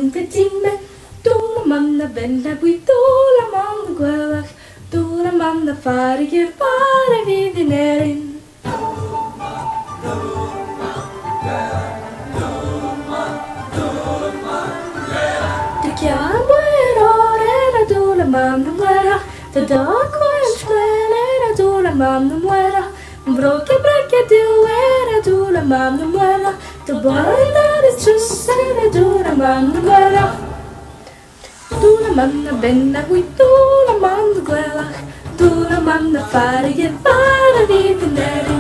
Petime, tu la manna bella qui, tu la manna quella, tu la manna fare che pare vidi nerin. Ti chiamo errore, tu la manna quella, ti do quella, tu la manna quella, broke perché tu era tu la manna quella, tu vuoi dare giusto, tu la manna quella. Tu la manna bella qui, tu la manna quella, tu la manna fare che pare di venire.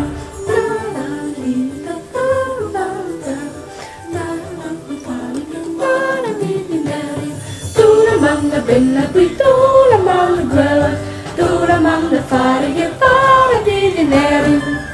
Tu la manna bella qui, tu la manna quella, tu la manna fare che pare di venire.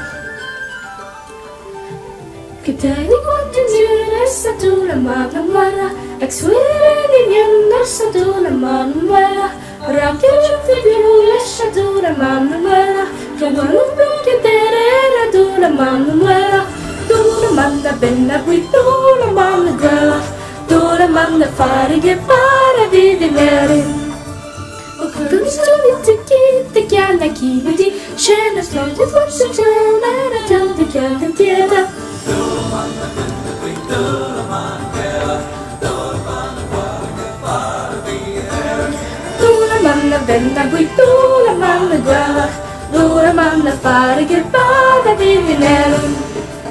Che te di quanti giorni sta tu la manna quella, ex uomini non sta tu la manna quella, racchi giunti più lascia tu la manna quella, che quando che te era tu la manna quella, tu la manna bella qui, tu la manna quella, tu la manna fare che pare di venire. Tu ti chiama chi vedi, scena sfronti forse c'è una tanto chiama in pietà. Tu la manna bella qui, tu la manna quella, tu la manna fare che pare di venire. Tu la manna bella qui, tu la manna quella, tu la manna fare che pare di venire.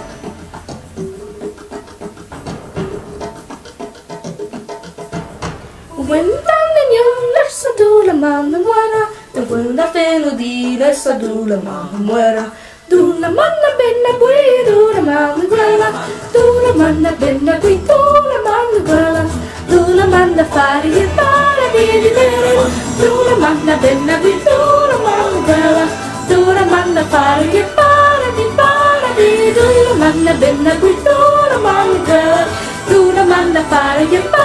Tu la manna buona, te quella pelo di resta tu la manna muera. Tu la manna bella qui, tu la manna quella, tu la manna bella qui, tu la manna quella, tu la manna fare che pare di vedere. Tu la manna bella qui, tu la manna quella, tu la manna fare che pare di tu la manna bella qui, tu la manna quella, tu la manna fare che pare.